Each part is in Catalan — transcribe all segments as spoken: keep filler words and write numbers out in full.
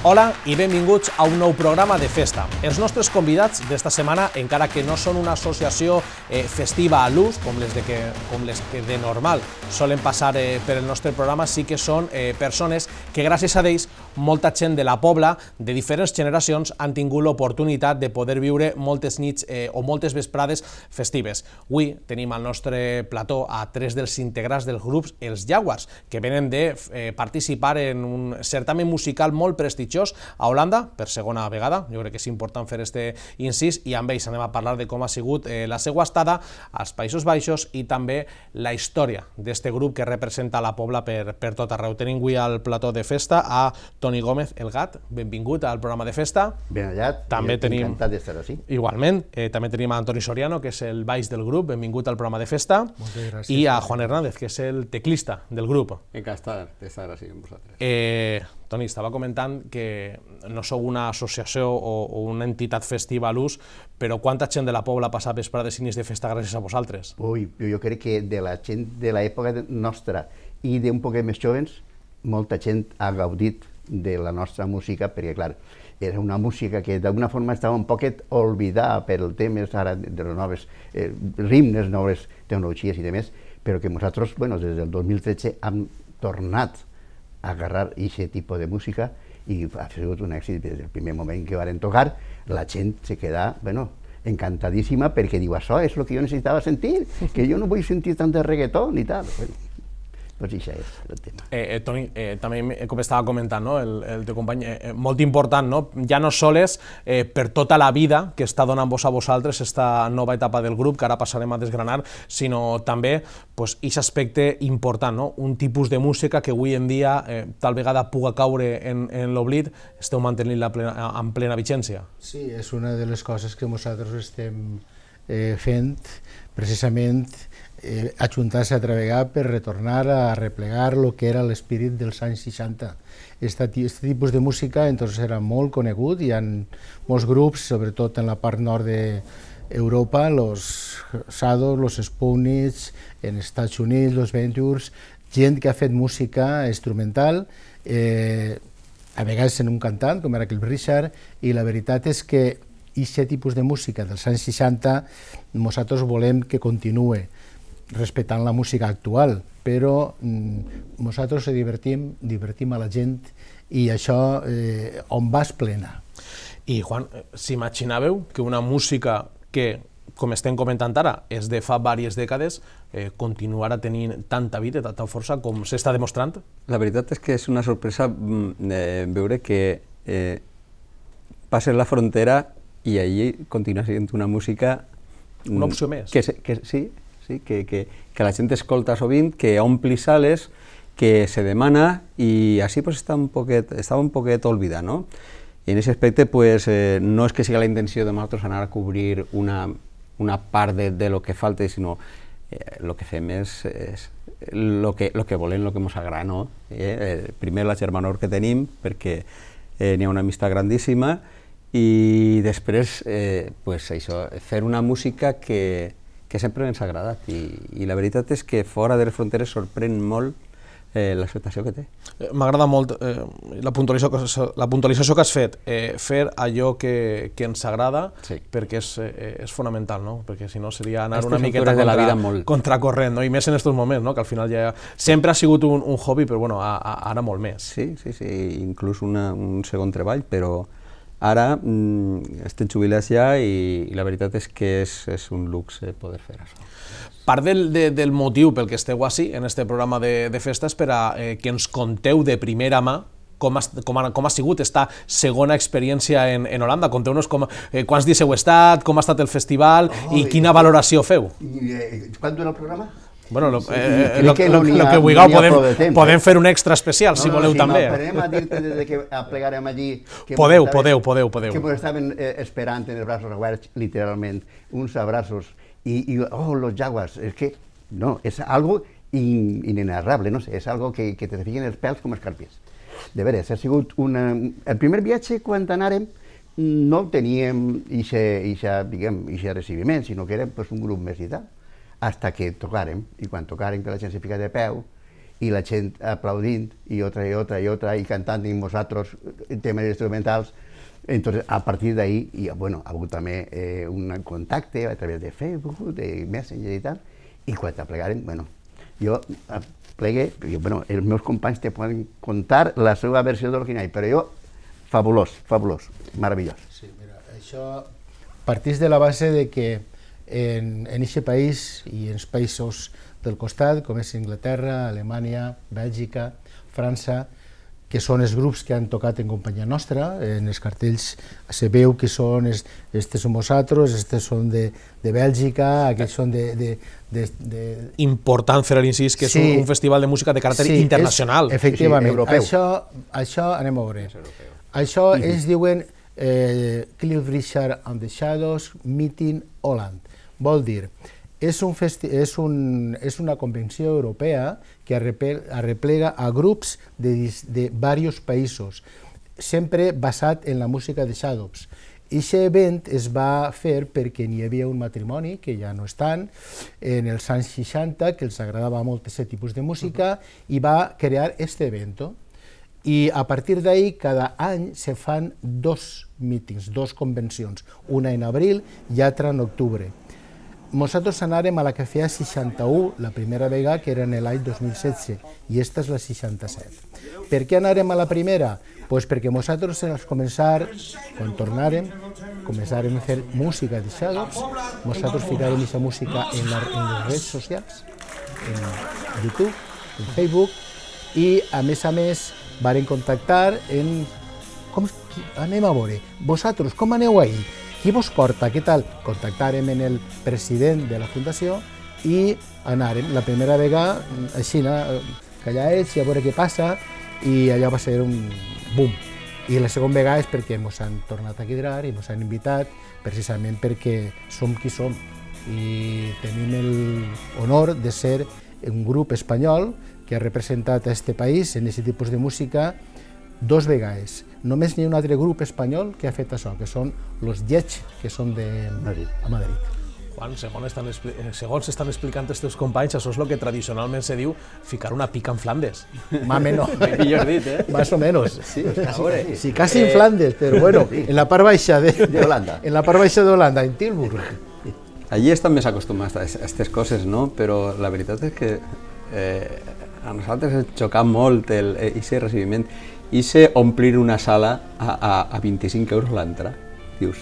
Hola i benvinguts a un nou programa de festa. Els nostres convidats d'esta setmana, encara que no són una associació eh, festiva a l'ús, com, les de que, com les que de normal solen passar eh, per el nostre programa, sí que són eh, persones que gràcies a ells molta gent de la Pobla, de diferents generacions, han tingut l'oportunitat de poder viure moltes nits eh, o moltes vesprades festives. Avui tenim al nostre plató a tres dels integrants dels grups Els Jaguars, que venen de eh, participar en un certamen musical molt prestigiós a Holanda, per segona vegada. Jo crec que és important fer este incís i amb ells anem a parlar de com ha sigut eh, la seva estada als Països Baixos i també la història d'este grup que representa la Pobla per, per tot arreu. Tenim avui al plató de festa a Toni Gómez, el Gat, benvingut al programa de festa. Ben hallat, també tenim, encantat d'estar així. Igualment, eh, també tenim a Antoni Soriano, que és el baix del grup, benvingut al programa de festa. Moltes gràcies. I a Juan Hernández, que és el teclista del grup. Encantat d'estar així amb vosaltres. Eh, Toni, estava comentant que no sou una associació o, o una entitat festiva a l'ús, però quanta gent de la Pobla ha passat vesprades i nits de festa gràcies a vosaltres? Ui, jo crec que de la gent de l'època nostra i d'un poc més joves, molta gent ha gaudit de la nostra música, perquè, clar, era una música que d'alguna forma estava un poquet oblidada per el tema ara de les noves eh, ritmes, noves tecnologies i demés, però que nosaltres, bueno, des del dos mil tretze hem tornat a agarrar aquest tipus de música i ha sigut un èxit. Des del primer moment que varen tocar, la gent se queda, bueno, encantadíssima perquè diu, això és el que jo necessitava sentir, que jo no vull sentir tant de reggaeton i tal. Bueno, doncs això és el tema. Eh, eh, Toni, eh, també com estava comentant, no? el, el teu company, eh, molt important, no? Ja no sols eh, per tota la vida que està donant-vos a vosaltres esta nova etapa del grup, que ara passarem a desgranar, sinó també pues, aquest aspecte important, no? Un tipus de música que avui en dia eh, tal vegada puga caure en, en l'oblit, esteu mantenint-la plena, en plena vigència. Sí, és una de les coses que nosaltres estem eh, fent, precisament eh, ajuntar-se altra vegada per retornar a replegar el que era l'espírit dels anys seixanta. Aquest tipus de música entonces era molt conegut, hi ha molts grups, sobretot en la part nord d'Europa, los Shadows, los Spoonies, en Estats Units, los Ventures, gent que ha fet música instrumental, eh, a vegades en un cantant, com era Cliff Richard, i la veritat és que aquest tipus de música dels anys seixanta nosaltres volem que continue respectant la música actual, però mm, nosaltres divertim, divertim a la gent i això eh, on vas plena. I Juan, s'imaginàveu que una música que, com estem comentant ara, és de fa diverses dècades, eh, continuarà tenint tanta vida, tanta força com s'està demostrant? La veritat és que és una sorpresa eh, veure que eh, passes la frontera i allí continua sent una música... Una opció més. Que, que, sí, sí que, que, que la gent escolta sovint, que ompli sales, que se demana i així pues, està un poquet, estava un poquet oblidat, no? I en aquest aspecte pues, eh, no és que sigui la intenció de nosaltres anar a cobrir una, una part de, de lo que falta, sinó eh, lo que fem és, és lo, que, lo que volem, lo que ens agrada, no? Eh, primer la germanor que tenim, perquè eh, n'hi ha una amistat grandíssima, i després eh, pues això, fer una música que, que sempre ens ha agradat i, i la veritat és que fora de les fronteres sorprèn molt eh, l'acceptació que té. Eh, M'agrada molt eh, la, puntualització, la puntualització que has fet, eh, fer allò que, que ens agrada, sí. Perquè és, eh, és fonamental, no? Perquè si no seria anar Estes una miqueta contra, la vida molt. contracorrent, no? I més en aquests moments, no? Que al final ja sempre ha sigut un, un hobby, però bueno, a, a, ara molt més. Sí, sí, sí, inclús una, un segon treball, però ara mm, estem jubilats ja i, i la veritat és que és, és un luxe poder fer això. Part del, de, del motiu pel que esteu així, en este programa de, de festes, per a eh, que ens conteu de primera mà com ha, com ha, com ha sigut esta segona experiència en, en Holanda. Conteu-nos com, eh, quants dies heu estat, com ha estat el festival oh, i quina i, valoració feu. I, eh, Quant dura el programa? Bueno, lo, sí, eh, lo, que, no lo, ha, lo que vulgueu, podem, temps, podem eh? fer un extra especial, no, si voleu no, també. Si no, a dir-te des que aplegarem allí... Que podeu, estaven, podeu, podeu, podeu. Que ens estaven eh, esperant en els braços oberts, literalment, uns abraços, i, i oh, los Jaguars, és que, no, és algo in, inenarrable, no sé, és algo que, que te fiquen els pèls com escarpies. De veres, ha sigut una... El primer viatge, quan anàrem, no teníem aquest recibiment, sinó que érem pues, un grup més i tal. Hasta que tocàrem, i quan tocàrem que la gent se fica de peu, i la gent aplaudint, i otra, i otra, i otra, i cantant, i nosaltres temas instrumentals. Entonces, a partir de ahí, y bueno, ha hagut també eh, un contacte a través de Facebook, de Messenger i tal, i quan t'aplegaren, bueno, jo plegué, perquè, bueno, els meus companys te poden contar la seva versió de l'original, però jo, fabulós, fabulós, meravellós. Sí, mira, això partís de la base de que en aquest país i en els països del costat, com és Anglaterra, Alemanya, Bèlgica, França, que són els grups que han tocat en companyia nostra, en els cartells se veu que són, estes som nosaltres, estes són de, de Bèlgica, aquests són de... de, de, de... Important fer l'incís que és sí, un, un festival de música de caràcter sí, internacional. És, efectivament, sí, europeu. Això, això anem a veure. Això mm -hmm. ells diuen eh, Cliff Richard and the Shadows Meeting Holland. Vol dir, és, un festi és, un, és una convenció europea que arreplega a grups de, de diversos països, sempre basat en la música de Shadows. Aquest event es va fer perquè n'hi havia un matrimoni, que ja no estan, en els anys seixanta, que els agradava molt aquest tipus de música, i va crear aquest event. I a partir d'ahir, cada any se fan dos mítings, dos convencions, una en abril i altra en octubre. Nosaltres anàrem a la que feia seixanta-u, la primera vegada, que era en l'any dos mil setze, i esta és la seixanta-set. Per què anàrem a la primera? Pues perquè nosaltres, al començar, quan tornàrem, començàrem a fer música de Shadows, nosaltres ficàrem aquesta música en, la, en les redes socials, en YouTube, en Facebook, i a més a més varen contactar en... Com, anem a veure, vosaltres, com aneu ahir? Qui vos porta? Què tal? Contactarem en el president de la fundació i anàrem. La primera vegada, així, calladets, i a veure què passa, i allò va ser un boom. I la segona vegada és perquè ens han tornat a quedar i ens han invitat, precisament perquè som qui som. I tenim l'honor de ser un grup espanyol que ha representat a aquest país en aquest tipus de música dos vegades. Només n'hi ha un altre grup espanyol que ha fet això, que són los Lleig, que són de Madrid. A Madrid. Juan, segons estan, segons estan explicant els teus companys, això és el que tradicionalment se diu ficar una pica en Flandes. Más o menos. Millor dit, eh? Más o menos. Sí, casi, sí, casi en Flandes, pero bueno, en la part baixa de, de Holanda. En la part baixa de Holanda, en Tilburg. Allí estan més acostumats a aquestes coses, no? Però la veritat és que eh, a nosaltres ens xoca molt aquest recibiment. I se omplir una sala a, a, a vint-i-cinc euros l'entrada. Dius,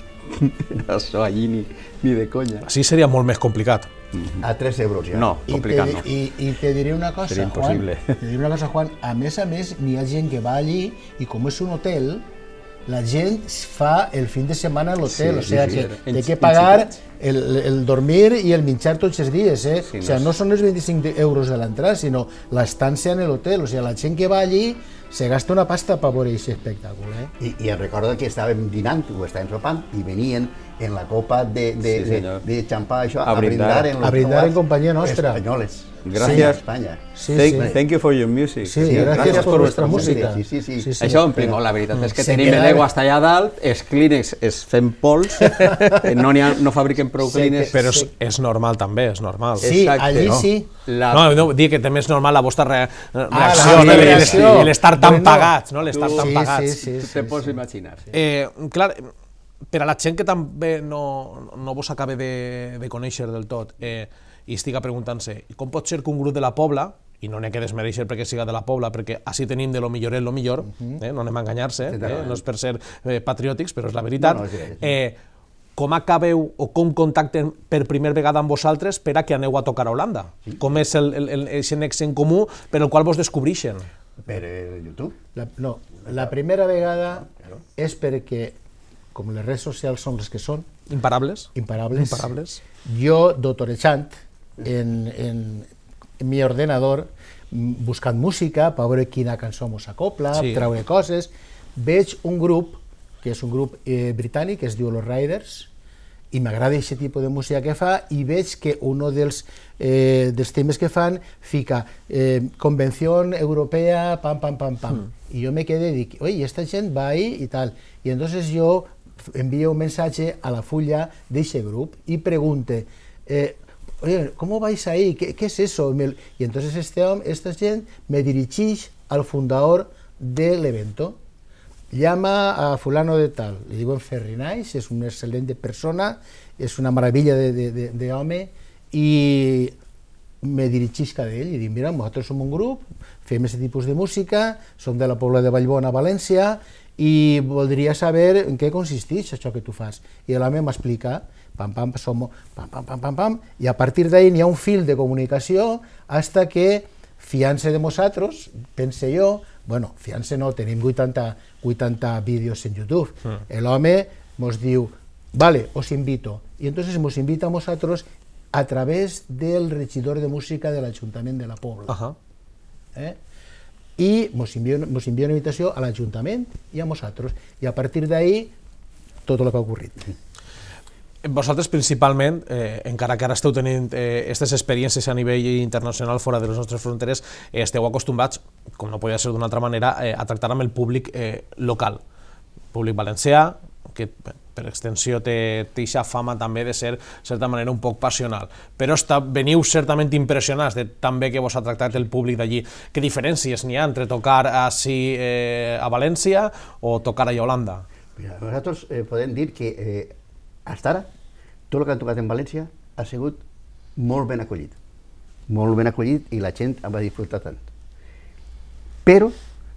això allí ni, ni de conya. Així seria molt més complicat. A tres euros ja. No, complicat I te, no. I, I te diré una cosa, seria impossible. Juan, te diré una cosa, Juan, a més a més n'hi ha gent que va allí i com és un hotel, la gent fa el fin de setmana a l'hotel, Sí, o sea sí, que sí. té que pagar el, el dormir i el menjar tots els dies, eh? Sí, o sea, no són els vint-i-cinc euros de l'entrada, sinó l'estància en l'hotel, o sea, la gent que va allí se gasta una pasta per veure aquest espectacle. Eh? I, I recordo que estàvem dinant o estàvem sopant i venien en la copa de, de, Sí, de, senyor. de xampà això, A a brindar, brindar. en los A brindar en trobats companyia nostra. espanyoles. Gràcies. Sí, a Espanya. Sí, thank, sí. thank you for your music. Sí, Sí, gràcies, gràcies per per vostra vostra música. música. Sí, sí, sí. Això omplim molt, la veritat és que Se tenim queda- l'aigua hasta allà dalt, els clínex es fem pols, eh, no, ha, no fabriquen prou Se clínex. que- Però és, és normal també, és normal. Sí, Exacte, allí no? sí. La... No, no, dic que també és normal la vostra re, la reacció, meva no? I l'es- reacció. i l'estar tan Bueno, pagats, no? L'estar tu- tan sí, pagats. sí, sí. Tu te pots imaginar. Sí. Eh, clar, per a la gent que també no, no vos acaba de, de conèixer del tot eh, i estiga preguntant-se com pot ser que un grup de la Pobla, i no n'hi ha que desmereixer perquè siga de la Pobla, perquè així tenim de lo millor en lo millor, eh, no anem a enganyar-se, eh, no és per ser eh, patriòtics, però és la veritat, No, no, és veritat. eh, com acabeu o com contacten per primera vegada amb vosaltres per a que aneu a tocar a Holanda? Sí. Com és el, el, el, el nexe en comú per el qual vos descobreixen? Per el YouTube. La, no, la primera vegada és perquè, com les redes socials són les que són, Imparables? imparables, Imparables. jo, doctorejant en, en, en mi ordenador, buscant música per veure quina cançó mos acopla, Sí. treure coses, veig un grup, que és un grup eh, britànic, que es diu Los Riders, i m'agrada aquest tipus de música que fa, i veig que un dels, eh, dels temes que fan fica eh, Convenció Europea, pam, pam, pam, pam. Mm. I jo me quedé i dic, oi, esta gent va ahí i tal. I entonces jo envio un mensatge a la fulla d'aquest grup i pregunte, eh, oye, ¿cómo vais ahí? ¿Qué, qué es eso? Y entonces este, esta gent me dirigeix al fundador del evento. llama a fulano de tal, le digo en Ferrinais, es una excelente persona, es una maravilla d'home, i me dirigisca d'ell i dic, mira, nosaltres som un grup, fem aquest tipus de música, som de la Pobla de Vallbona, València, i voldria saber en què consisteix això que tu fas. I l'home m'explica, pam, pam, som, pam, pam, pam, pam, pam, i a partir d'ahí n'hi ha un fil de comunicació hasta que, fiant-se de nosaltres, pense jo, bueno, fiant-se no, tenim vuitanta, vuitanta vídeos en YouTube, mm. l'home ens diu, vale, os invito, i entonces nos invita a nosaltres a través del regidor de música de l'Ajuntament de la Pobla. Uh -huh. eh? I ens envia, ens envia una invitació a l'Ajuntament i a nosaltres, i a partir d'ahí tot el que ha ocorrit. Vosaltres principalment, eh, encara que ara esteu tenint aquestes eh, experiències a nivell internacional fora de les nostres fronteres, eh, esteu acostumbrats, com no podia ser d'una altra manera, eh, a tractar amb el públic eh, local, públic valencià, que per extensió té aquesta fama també de ser, de certa manera, un poc passional. Però està, veniu certament impressionats de tan bé que vos ha tractat el públic d'allí. Què diferències n'hi ha entre tocar així eh, a València o tocar a Holanda? Mira, nosaltres eh, podem dir que eh, fins ara tot el que han tocat en València ha sigut molt ben acollit. Molt ben acollit i la gent en va disfrutar tant. Però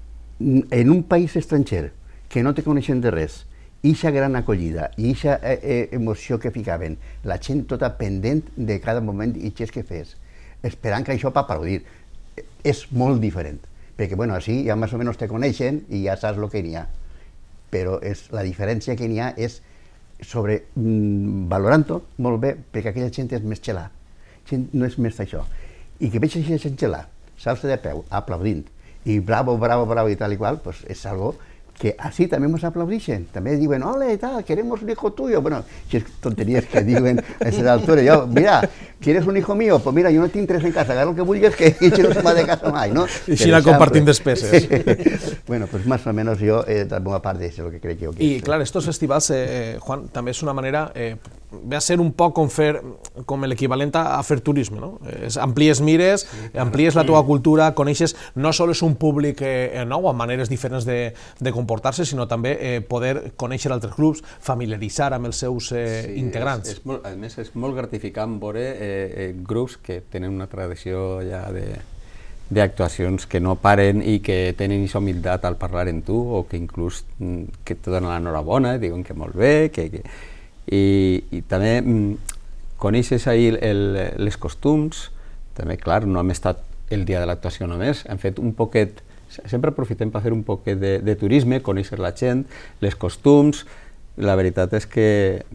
en un país estranger que no te coneixen de res, i aquesta gran acollida, i aquesta eh, eh, emoció que ficaven, la gent tota pendent de cada moment i què que fes, esperant que això per aplaudir, és molt diferent. Perquè, bueno, així ja més o menys te coneixen i ja saps el que n'hi ha. Però és, la diferència que n'hi ha és sobre mm, valorant-ho molt bé, perquè aquella gent és més xelà, gent no és més això. I que veig aquesta gent xelà, s'alça de peu, aplaudint, i bravo, bravo, bravo i tal i qual, pues és algo que así también nos aplaudixen, también diuen, ole, tal, queremos un hijo tuyo. Bueno, si es tonterías que diuen a esa altura, yo, mira, ¿quieres un hijo mío? Pues mira, yo no tinc tres en casa, agarra el que vulguis, que ell no se va de casa mai, no? I així la compartim despeses. Bueno, pues más o menos yo, eh, de alguna part, és el que crec jo. Que I, clar, estos festivals, eh, Juan, també és una manera, eh, ve a ser un poc com fer, com l'equivalent a fer turisme, no? Es, amplies mires, amplies la teva cultura, coneixes, no sols un públic eh, nou, amb maneres diferents de, de comportar-se, sinó també eh, poder conèixer altres grups, familiaritzar amb els seus eh, sí, integrants. És, és molt, a més, és molt gratificant veure eh, eh, grups que tenen una tradició ja de d'actuacions que no paren i que tenen aquesta humilitat al parlar en tu, o que inclús que te donen l'enhorabona, diuen que molt bé, que... que I, i també mm, coneixes ahir el, les costums, també, clar, no hem estat el dia de l'actuació només, hem fet un poquet, sempre aprofitem per fer un poquet de, de turisme, conèixer la gent, les costums, la veritat és que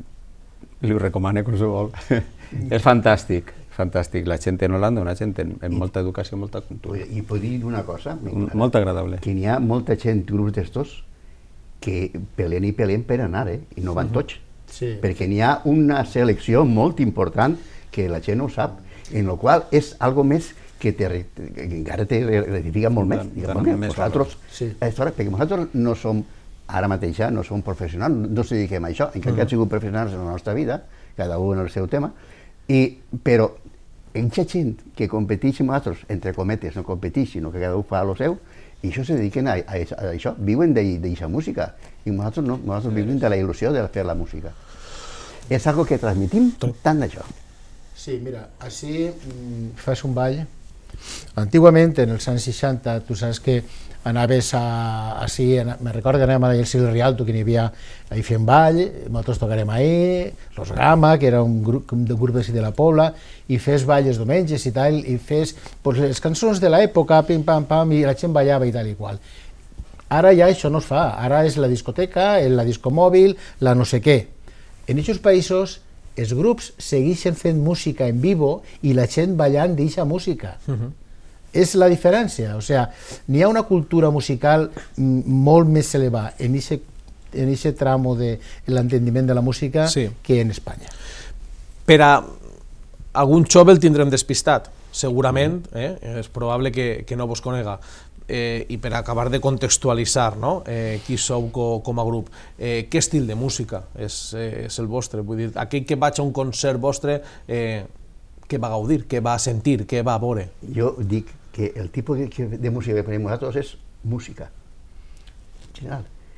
li ho recomano qualsevol. És fantàstic, fantàstic, la gent en Holanda, una gent amb molta educació, molta cultura. I podria dir una cosa, molt agradable. Que n'hi ha molta gent, grups d'estos, que pelen i pelen per anar, eh? I no van tots. Sí. Perquè n'hi ha una selecció molt important que la gent no ho sap, en la qual és algo més que, te, que encara te rectifica molt més. Nosaltres, sí. Perquè nosaltres no som, ara mateixa, no som professionals, no ens dediquem a això, encara que hem sigut professionals en la nostra vida, cada un en el seu tema, i, però aquesta gent que competeix amb nosaltres, entre cometes, no competeix, sinó que cada un fa el seu, i això se dediquen a, a, a això, viuen d'aquesta música, i nosaltres no, nosaltres vivim de la il·lusió de fer la música. És algo que transmitim tant d'això. Sí, mira, així mm, fas un ball. Antigament, en els anys seixanta, tu saps que anaves a, així, me recordo que anàvem a el Silvio Rialto, que n'hi havia ahí fent ball, nosaltres tocarem ahí, Los Gama, que era un grup, un grup de, de la Pobla, i fes ball els diumenges i tal, i fes pues, les cançons de l'època, pim, pam, pam, i la gent ballava i tal i qual. Ara ja això no es fa, ara és la discoteca, la discomòbil, la no sé què. En aquests països els grups segueixen fent música en vivo i la gent ballant d'aquesta música. Uh-huh. És la diferència, o sigui, n'hi ha una cultura musical molt més elevada en aquest tramo de l'entendiment de la música sí. que en Espanya. Per a algun jove el tindrem despistat, segurament, eh? És probable que, que no vos conega. Eh, I per acabar de contextualitzar, no? eh, qui sou co, com a grup, eh, què estil de música és, eh, és el vostre? Vull dir, aquell que vaig a un concert vostre, eh, què va gaudir, què va sentir, què va veure? Jo dic que el tipus de, de música que farem nosaltres és música, en general.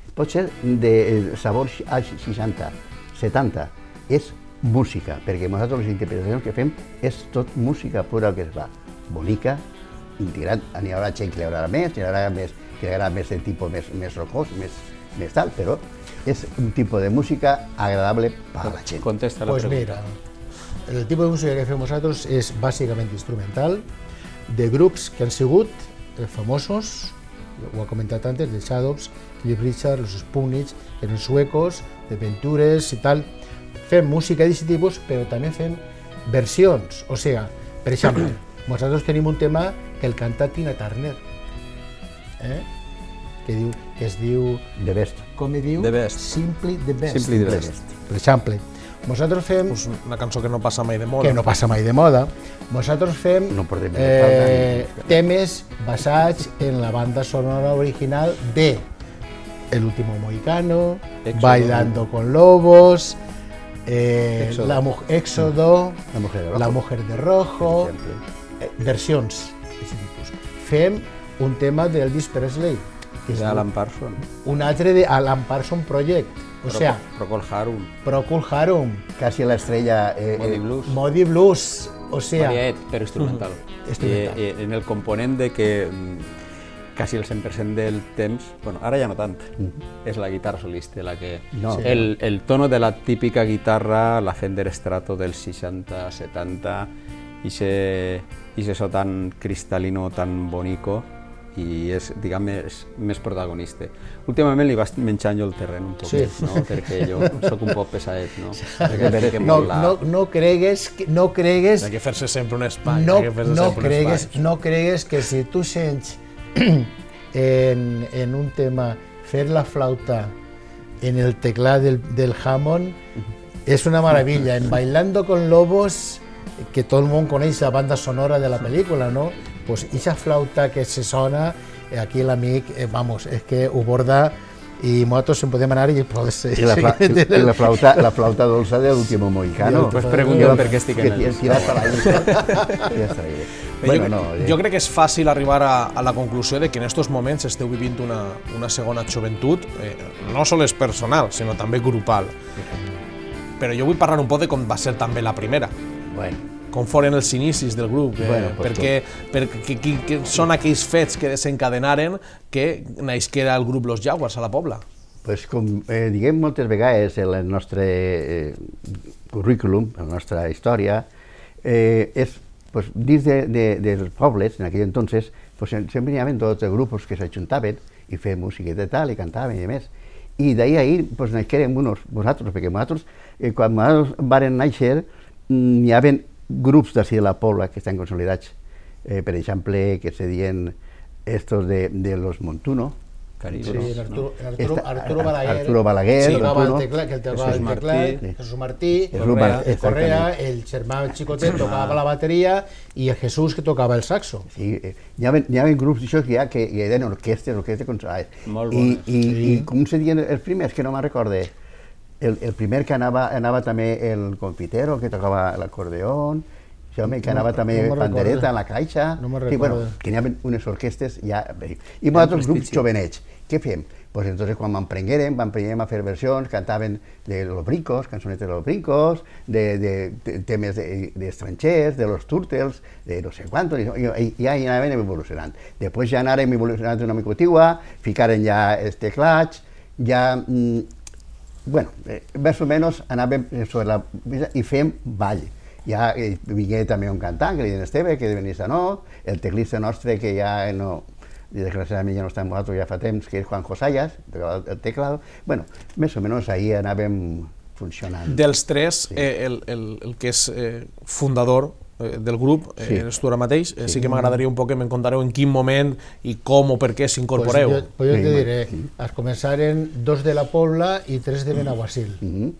pot ser de sabor seixanta, setanta, és música, perquè nosaltres les interpretacions que fem és tot música pura que es va. Bonica, integrant, n'hi haurà gent que li agrada més, n'hi haurà més que li agrada més el tipus més, més rocós, més, més tal, però és un tipus de música agradable per a la gent. Contesta la Pues pregunta. mira, el tipus de música que fem nosaltres és bàsicament instrumental, de grups que han sigut eh, famosos, ho ha comentat antes, de Shadows, Cliff Richard, los Sputniks, eren suecos, de Ventures i tal. Fem música d'aquest tipus, però també fem versions, o sigui, per exemple, nosaltres tenim un tema que el canta Tina Turner, eh? que, diu, que es diu... The Best. Com es diu? The Best. Simply the Best. Simply the Best. Per exemple, nosaltres fem... Pues una cançó que no passa mai de moda. que no passa mai de moda. Nosaltres fem No portem eh, temes basats en la banda sonora original de El último mohicano, Éxodo. Bailando con lobos, eh, Éxodo. la mu- Éxodo, La mujer de rojo. La mujer de rojo, Per exemple. eh, versions d'aquest tipus. Fem un tema d'Elvis Presley, que és De Alan Parsons. un altre de Alan Parsons Project, o sigui, Procol Harum. Procol Harum, Casi la estrella... Eh, Body eh, Blues. Modi Blues, o sigui, Mariaet, però instrumental. Instrumental. I, i en el component de que mm, quasi el cent per cent del temps, bueno, ara ja no tant, és la guitarra solista la que... No. Sí. El, el tono de la típica guitarra, la Fender Strato del seixanta, setanta, i ese so tan cristal·lino, tan bonico, i és, diguem, més, més protagonista. Últimament li vaig menjant jo el terreny un poquet, Sí. no? Perquè jo sóc un poc pesadet, no? Perquè veig que no, molt la... no, no cregues, que- no cregues, Hay que fer-se sempre un espai. no, hay que fer-se no, sempre un cregues, espai. no cregues que si tu sents en, en un tema fer la flauta en el teclat del, del Hammond és una maravilla. En Bailando con Lobos, que tot el món coneix la banda sonora de la pel·lícula, no? Pues esa flauta que se sona, eh, aquí l'amic, eh, vamos, és que ho borda i nosaltres en podem anar i podes... I la, fla, i la, flauta, la flauta dolça de l'último mohicano. Pues pregunten per què estic en Que el... tiras per ahí. Ja està bé. Bueno, no, eh, jo crec que és fàcil arribar a, a la conclusió de que en aquests moments esteu vivint una, una segona joventut, eh, no sols personal, sinó també grupal. Però jo vull parlar un poc de com va ser també la primera, bueno, com foren els inicis del grup, eh, Bueno, pues perquè, perquè que, que, que són aquells fets que desencadenaren que naixera el grup Los Jaguars a la Pobla. pues com eh, diguem moltes vegades en el nostre eh, currículum, en la nostra història, eh, és pues, dins de, de, dels pobles, en aquell entonces, pues, sempre hi havia tots els grups que s'ajuntaven i feien música de tal, i cantaven i més. I d'ahir a ahir pues, naixerem unos, vosaltres, perquè nosaltres, eh, quan nosaltres varen néixer, mm, hi havia grups d'ací de la Pobla que estan consolidats. Eh, per exemple, que se dien estos de, de los Montuno, Caribe, Sí, no? en Arturo, en Arturo, Esta- Arturo Balaguer, Arturo Balaguer, que tocava el Arturo. teclat, que el tocava Jesús el Martí. teclat, Jesús Martí, Jesús Correa, Martí, el Correa, exactament. el germà xicotet tocava la bateria i el Jesús que tocava el saxo. Sí, eh, hi havia, hi havia grups d'això que, hi ha, que hi havia orquestres, orquestres consolidades. Molt I, bones. i, Sí. I com se diuen els primers, que no me'n recorde. El, el primer que anava, anava també el confitero, que tocava l'acordeón, això, home, que No- anava no també me'n pandereta recorde. en la caixa. No me'n Sí, bueno, recorde. que hi havia unes orquestres ja... I nosaltres, grups prestigi. jovenets, què fem? Pues entonces quan m'emprenguérem, m'emprenguérem a fer versions, cantaven de los brincos, cançonetes de los brincos, de, de, de temes d'estrangers, de, de los Turtles, de no sé quantos, i, i, i ja anàvem evolucionant. Després ja anàrem evolucionant una mica antigua, ficaren ja els teclats, ja... Mm, bueno, eh, més o menys anàvem sobre la... i fem ball. Ja eh, vingué també un cantant, que li deien Esteve, que de Benissanó, el teclista nostre, que ja no... desgraciadament ja no està amb nosaltres ja fa temps, que és Juan Josayas, el teclado. Bueno, més o menys ahí anàvem funcionant. Dels tres, Sí. eh, el, el, el que és eh, fundador eh, del grup, eh, Sí. eres tu ara mateix, eh, sí. sí que m'agradaria un poc que me'n contareu en quin moment i com o per què s'incorporeu. Pues jo, pues jo Sí, te bueno, diré, sí. es començaren dos de la Pobla i tres de Benaguasil. Mhm.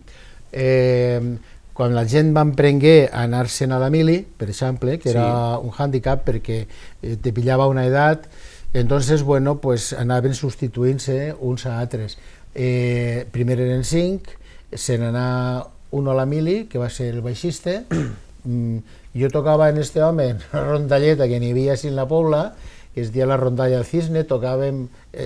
eh, quan la gent va emprenguer a anar-se'n a la mili, per exemple, que era un hàndicap perquè eh, te pillava una edat, entonces, bueno, pues anaven substituint-se uns a altres. Eh, primer eren cinc, se n'anà un a la mili, que va ser el baixista, mm, jo tocava en este home en una rondalleta que n'hi havia així en la Pobla, que es deia la rondalla del Cisne, tocàvem... Eh,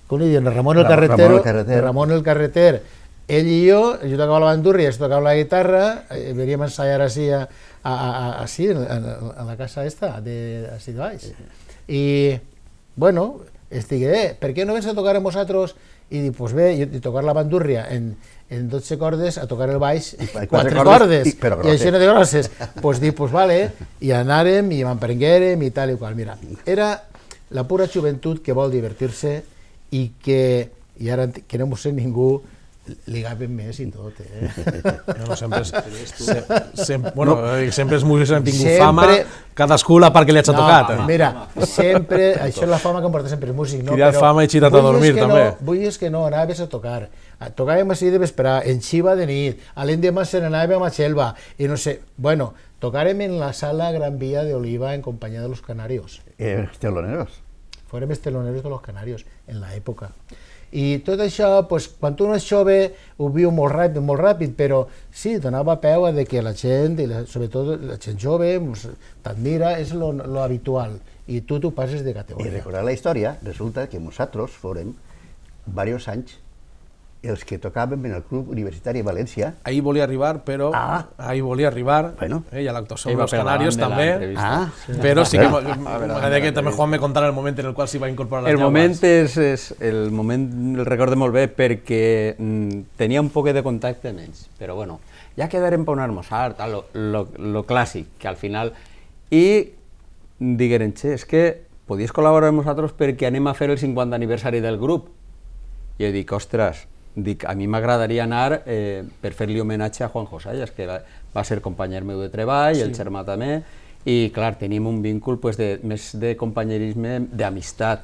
com li diuen, Ramon el Ramon Carretero, el Carreter. Ramon el Carreter, ell i jo, jo tocava la bandúrria, ells tocava la guitarra, eh, veníem a ensayar així, a, a, a, així en, en, en la casa esta, de, així de baix. I, bueno, es digué, eh, per què no vens a tocar amb vosaltres? I dic, pues bé, jo, tocar la bandúrria en, en dotze cordes, a tocar el baix, quatre quatre cordes, cordes, i- però i això grosses. no de grosses. Pues dic, pues vale, i anàrem, i m'emprenguérem, i tal i qual. Mira, era la pura joventut que vol divertir-se i que, i ara que no m'ho sé ningú, ligaven més i tot, eh? No, sempre, és, se, sempre, bueno, no. sempre els músics han tingut Sempre- fama, cadascú la part que li ha tocat. Eh? Mira, sempre, això és la fama que em porta sempre el músic, no? Cridat Però fama i xitat a vull dormir, és que també. No, vull és que no, anaves a tocar. Tocàvem així de vesprà, en Xiva de nit, a l'endemà se n'anàvem a Xelva, i no sé, bueno, tocàrem en la sala Gran Vía de Oliva en companyia de los Canarios. Eh, teloneros. Fórem els teloneros de los Canarios, en l'època. I tot això, pues, quan tu no ets jove, ho viu molt ràpid, molt ràpid, però sí, donava peu a de que la gent, i la, sobretot la gent jove, pues, t'admira, és lo, lo habitual, i tu t'ho passes de I categoria. recordar la història, resulta que nosaltres fórem diversos anys els que tocàvem en el Club Universitari de València. Ahí volia arribar, però Ah. ahí volia arribar, Bueno. eh, i a l'actuació Ahí amb va els per Canarios davant de també, l'entrevista. Ah, però sí que Ah, m'agradaria que també Juan me contara el moment en el qual s'hi va incorporar les El moment llaues. és, és el moment el recordo molt bé perquè mm, tenia un poquet de contacte amb ells, però bueno, ja quedarem per un almorzar, tal, lo, lo, lo clàssic, que al final... I digueren, che, és que podies col·laborar amb nosaltres perquè anem a fer el cinquanta aniversari del grup. I jo dic, ostres, dic, a mi m'agradaria anar eh, per fer-li homenatge a Juan Josallas, que va, va ser companyer meu de treball, sí. El germà també, i clar, tenim un vincul pues, de, més de companyerisme, d'amistat.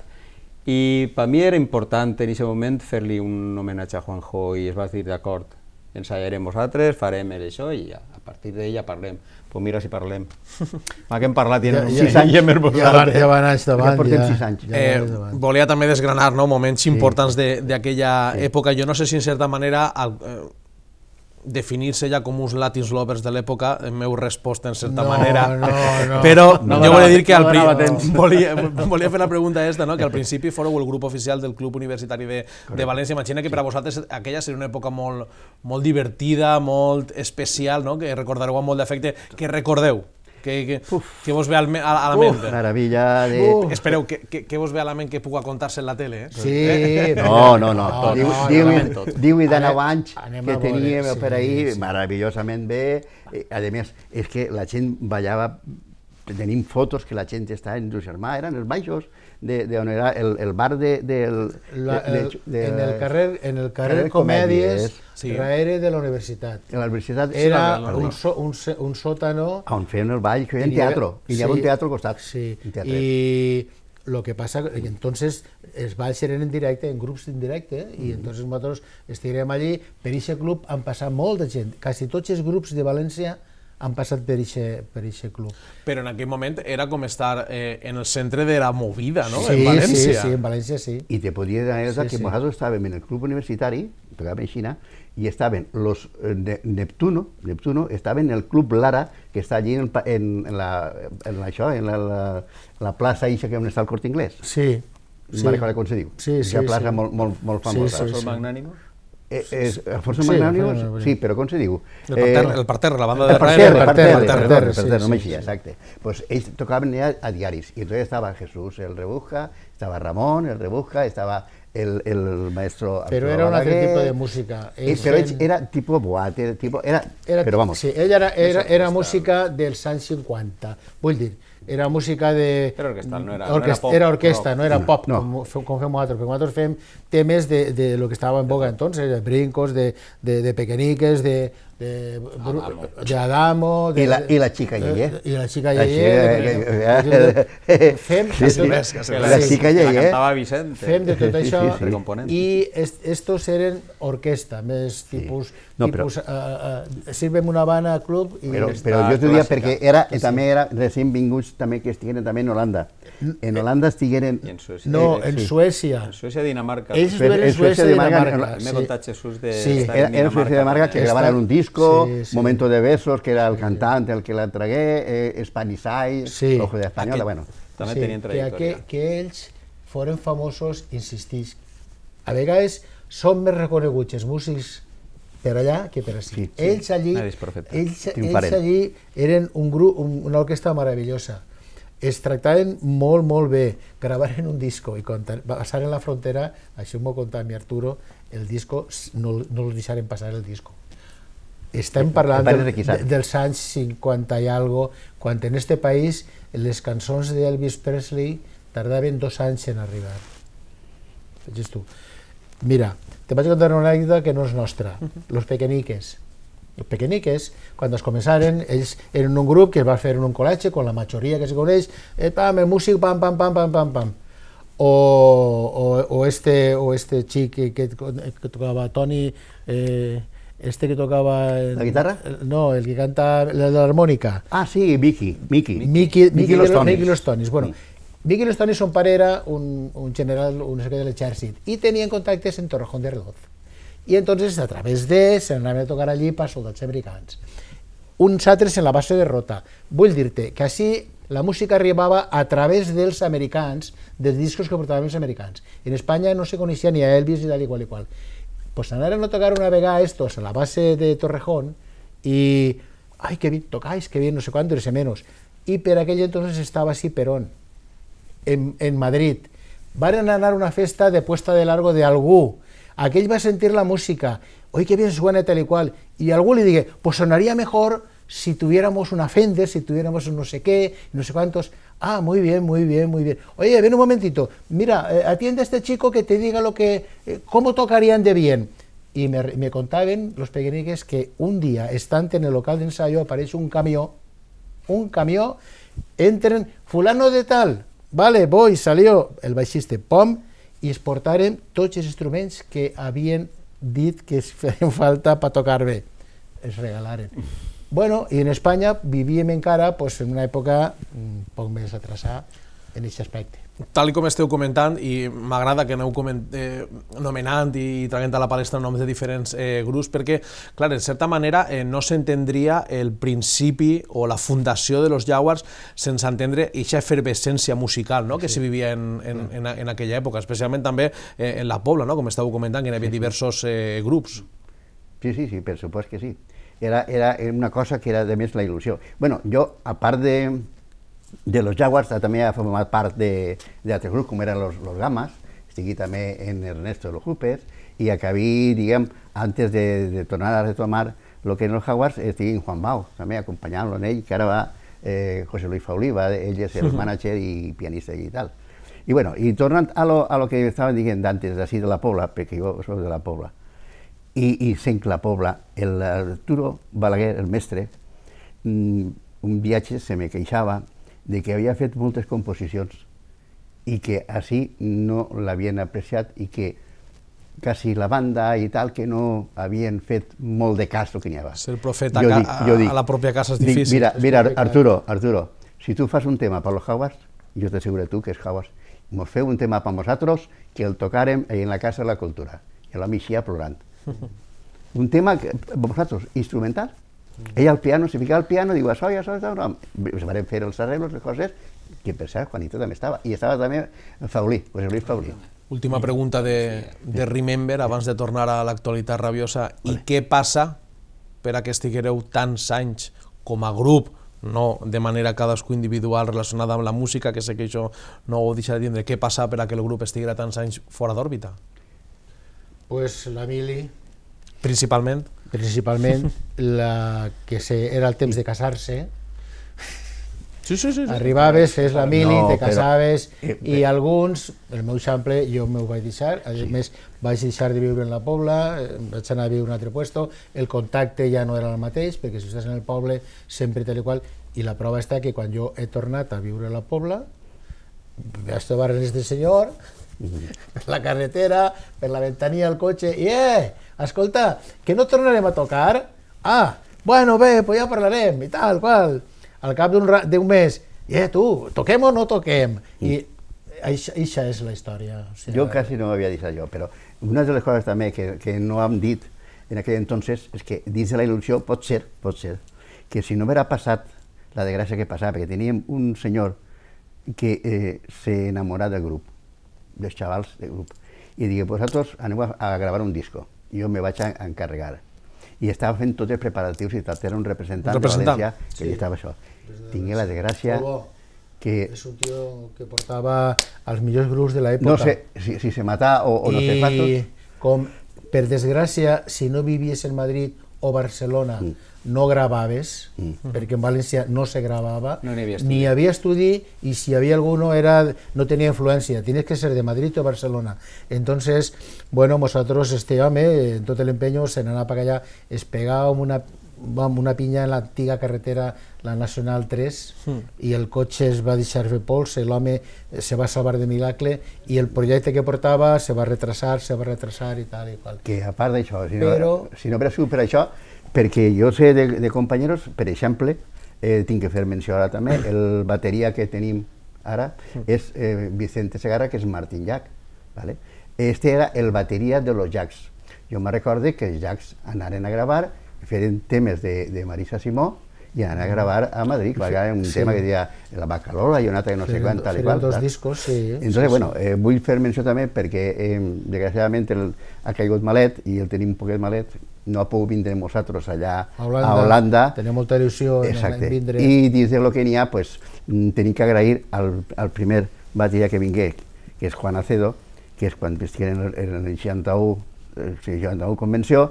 I per mi era important en aquest moment fer-li un homenatge a Juanjo i es va dir, d'acord, ensayarem vosaltres, farem això i ja, a partir d'ella parlem. Pues mira si parlem. Va que hem parlat i Ja- ja, ja- ja, ja, Ja, van, ja van anys davant, Ja portem ja. sis anys. Ja van Eh, anys davant. volia també desgranar, no, moments importants de- d'aquella sí. època. Jo no sé si en certa manera al, eh, definir-se ja com uns Latins lovers de l'època, en meu resposta en certa No, manera, no, no. però No jo donava- volia dir que no al pri- donava temps. volia, volia fer la pregunta esta, no? Que al principi fóreu el grup oficial del Club Universitari de, de València. Imagina que per a vosaltres aquella seria una època molt, molt divertida, molt especial, no? Que recordareu amb molt d'afecte. Què recordeu? Que, que, que vos ve al, me- a, a la ment? Maravilla de... Uf. Espereu, que, que, que vos ve a la ment que puga contar-se en la tele? Eh? Sí, No, no, no. No, Diu, no, diu, no, no. diu i de Anem- nou anys anem que a veure, teníem sí, per ahir, sí. meravellosament bé. Eh, A més, és que la gent ballava, tenim fotos que la gent està en el germà, eren els baixos, de, de on era el, el bar de... de, La, de, el, de, en el carrer, en el carrer carrer Comèdies, Comèdies, sí. darrere de la universitat. de la universitat. Era no, no. un, so, un, se- un sòtano... On feien el ball, que feien Tenía- teatro. I hi havia sí, un teatre al costat. Sí, un teatret. y lo que pasa, y entonces els balls eren en directe, en grups en directe, i entonces nosaltres estiguem allí, per aquest club han passat molta gent, quasi tots els grups de València han passat per aquest per eixe club. Però en aquell moment era com estar eh, en el centre de la movida, no? Sí, en València. sí, sí, en València sí. I te podria dir Sí, que sí. nosaltres estàvem en el club universitari, tocàvem a Xina, i estaven los eh, de Neptuno, Neptuno, estaven en el club Lara, que està allí en, el pa- en, en, la, en la, això, en la, la, la plaça eixa que on està el Corte Inglés. Sí, Sí. No recordo com se diu. Sí, sí, Una plaça sí. molt, molt, molt Sí, famosa. sí, Sol sí. magnànimos? Eh, és, Alfonso Sí, Magnànimos, Alfonso sí, però com se diu? El parterre, el parterre, la banda de El parterre, darrere. el parterre, el parterre, parterre, el sí, parterre, no sí, m'eixia, sí. exacte. Pues ells tocaven ja a diaris, i entonces estava Jesús el Rebuja, estava Ramon el Rebuja, estava el, el maestro Pero Arturo era un altre Balaguer. tipus de música. Eh, Ells però ells feien- era tipus boat, era tipus, era, Era, però vamos, sí, ella era, era, era música dels anys cinquanta. Vull dir, era música de... Era orquestal, no era- no orquest- era pop, Era orquesta, rock. no era No, pop, no. com, fe- com fem nosaltres, perquè nosaltres fem temes de, de lo que estava en boga entonces, de brincos, de, de, de pequeñiques, de, de, Adamo. de Adamo... De, I la- i la xica Yeye. I la xica La Yeye. xica- de- Fem, Sí, sí. tot- Ves, que se La ves. xica Que la Yeye. cantava Vicente. fem de tot Sí, això sí, sí. Recomponent. i est, estos eren orquesta, més tipus, No, però- tipus uh, uh, sirvem una banda club i Però, Aquesta però jo t'ho diria clàssica. perquè era, també era recent vinguts també que estigueren també en Holanda. En Holanda estigueren... I en Suècia. no, Eh, en sí. Suècia. En Suècia i Dinamarca. Ells Suècia- venen en Suècia i Dinamarca, Dinamarca. Me ha contat Jesús de Sí. estar Era, en era Suècia de Dinamarca que Està- grabaran un disco, sí, sí. Momento de Besos, que era el cantante el que la tragué, eh, Spanish Eye, Sí. Ojo de Española, Aquest- bueno. També Sí, tenien que, trajectòria. que, que ells foren famosos, insistís, a vegades són més reconeguts els músics per allà que per ací. Sí, sí. Ells allí, Nadie es profeta. ells, ells Triomfarem. allí eren un grup, un, una orquestra meravellosa. Es tractaven molt, molt bé, gravaren un disco i quan passaren la frontera, això m'ho contava mi Arturo, el disco no, no els deixaren passar el disco. Estem parlant del, de, dels anys cinquanta i algo, quan en este país les cançons d'Elvis Presley tardaven dos anys en arribar. Veges tu. Mira, te vaig contar una anècdota que no és nostra, los Pequeñiques. Els Pequeñiques, quan es començaren, ells eren un grup que es va fer en un col·legi, con la majoria que se coneix, eh, pam, el músic, pam, pam, pam, pam, pam, pam. O, o, o, este, o este xic que, que, que tocava Toni, eh, este que tocava... El, ¿La guitarra? El, no, el que canta la de l'harmònica. Ah, sí, Mickey, Mickey. Mickey, Mickey, Los Tonis. Mickey Los Tonis. Bueno, sí. Mickey Los Tonis, son pare era un, un general, un secretari de l'exèrcit, i tenien contactes en Torrejón de Ardoz. I entonces, a través de, se n'anaven a tocar allí per soldats americans. Uns altres en la base de Rota. Vull dir-te que així la música arribava a través dels americans, dels discos que portaven els americans. En Espanya no se coneixia ni a Elvis ni tal i qual i qual. Pues anaren a tocar una vegada estos a la base de Torrejón y, ay, qué bien tocáis, qué bien, no sé cuánto, ese menos. Y per aquell entonces estaba así Perón, en, en Madrid. Van a anar a una festa de puesta de largo de algú. Aquell va sentir la música, oye, qué bien suena tal y cual. Y algú le dije, pues sonaría mejor si tuviéramos una Fender, si tuviéramos un no sé qué, no sé cuántos. Ah, muy bien, muy bien, muy bien. Oye, ven un momentito, mira, eh, atiende a este chico que te diga lo que, eh, cómo tocarían de bien. Y me, me contaban los Pequeñiques que un día, estante en el local de ensayo, aparece un camión, un camión, entren, fulano de tal, vale, voy, salió el baixista, pom, i es portaren tots els instruments que havien dit que es feien falta per tocar bé. Es regalaren. Bueno, i en Espanya vivíem encara pues, en una època un poc més atrasada en aquest aspecte. Tal com esteu comentant, i m'agrada que aneu eh, nomenant i traient a la palestra noms de diferents eh, grups, perquè, clar, en certa manera eh, no s'entendria el principi o la fundació de los Jaguars sense entendre aquesta efervescència musical, no?, que sí. se vivia en, en, en, en aquella època, especialment també eh, en la Pobla, no?, com estàveu comentant, que hi havia diversos eh, grups. Sí, sí, sí, per supost que sí. Era, era una cosa que era, de més, la il·lusió. Bueno, jo, a part de... de los Jaguars, també ha format part d'altres grups, com eren los, los Gamas, estigui també en Ernesto de los Hoopers, i acabí, diguem, antes de, de tornar a retomar lo que eren los Jaguars, estigui en Juan Bau, també acompanyant-lo en ell, que ara va eh, José Luis Faulí, ell és el manager i pianista i tal. I bueno, i tornant a lo, a lo que estaven dient d'antes, d'ací de la Pobla, perquè jo soc de la Pobla, i, i sent la Pobla, el Arturo Balaguer, el mestre, un viatge se me queixava de que havia fet moltes composicions i que així no l'havien apreciat i que quasi la banda i tal que no havien fet molt de cas el que n'hi havia. Ser profeta jo dic, jo dic, a la pròpia casa és difícil. Dic, mira, mira Arturo, Arturo, si tu fas un tema per los Jaguars, jo t'asseguro tu que és Jaguars, mos feu un tema per nosaltres que el tocarem en la Casa de la Cultura. I l'home eixia plorant. Un tema que, per vosaltres, instrumental. Ella al piano, se ficava al piano, diu, això, això, això, no. Se van fer els arreglos, les coses, que per cert, Juanito també estava. I estava també Faulí, José Luis Faulí. Última pregunta de, de Remember, abans de tornar a l'actualitat rabiosa. I què passa per a que estiguereu tants anys com a grup, no de manera cadascú individual relacionada amb la música, que sé que això no ho deixaré de dir, què passa per a que el grup estiguera tants anys fora d'òrbita? Pues la Mili... Principalment? Principalment, la que se, era el temps de casar-se. Sí, sí, sí. Arribaves, fes la Mili, no, te casaves, però... i alguns, el meu exemple, jo m'ho vaig deixar, a sí. més vaig deixar de viure en la Pobla, vaig anar a viure un altre puesto, el contacte ja no era el mateix, perquè si estàs en el poble sempre tal i qual, i la prova està que quan jo he tornat a viure a la Pobla, vaig trobar en este senyor, per la carretera, per la ventanilla del cotxe, i eh, escolta, que no tornarem a tocar? Ah, bueno, bé, pues ja parlarem, i tal, qual. Al cap d'un mes, eh, tu, toquem o no toquem? I això és la història. O sigui, jo quasi no ho havia dit jo, però una de les coses també que, que no hem dit en aquell entonces és que dins de la il·lusió pot ser, pot ser, que si no haguera passat la desgràcia que passava, perquè teníem un senyor que eh, s'enamorà del grup, dels xavals del grup, i digui, vosaltres aneu a, a gravar un disco. Jo me vaig a encarregar. I estava fent tots els preparatius i tal, era un representant, un representant. de València que Sí. estava això. Tingué la desgràcia que... És un tio que portava els millors grups de l'època. No sé si, si se matà o, o no sé quantos. I com, per desgràcia, si no vivies en Madrid o Barcelona, mm. no gravaves, mm. perquè en València no se gravava, no hi havia estudi. ni hi havia estudi, i si hi havia alguno era, no tenia influència, tienes que ser de Madrid o Barcelona. Entonces, bueno, nosotros, este home, en tot l'empeño, se n'anava per allà, es pegava amb una, amb una pinya en l'antiga carretera, la Nacional tres, mm. i el cotxe es va deixar fer pols, l'home se va salvar de miracle, i el projecte que portava se va retrasar, se va retrasar i tal i qual. Que a part d'això, si, Però... no, si no hagués sigut per això, perquè jo sé de, de companyeros, per exemple, eh, tinc que fer menció ara també, el bateria que tenim ara és eh, Vicente Segarra, que és Martin Jack, ¿vale? Este era el bateria de los Jacks. Jo me recorde que els Jacks anaren a gravar, feren temes de, de Marisa Simó, i anaren a gravar a Madrid, va haver un sí. tema que deia la Bacalola i un altre que no sé quant, tal i qual. Dos discos, sí. Entonces, sí, bueno, sí. eh, vull fer menció també perquè, eh, desgraciadament, el, ha caigut malet i el tenim un poquet malet, no ha pogut vindre amb nosaltres allà a Holanda. A Holanda. Tenim molta il·lusió en, Exacte. en vindre. I dins de lo que n'hi ha, pues, tenim que agrair al, al primer bateria que vingué, que és Juan Acedo, que és quan vestien en el seixanta-u, el seixanta-u convenció,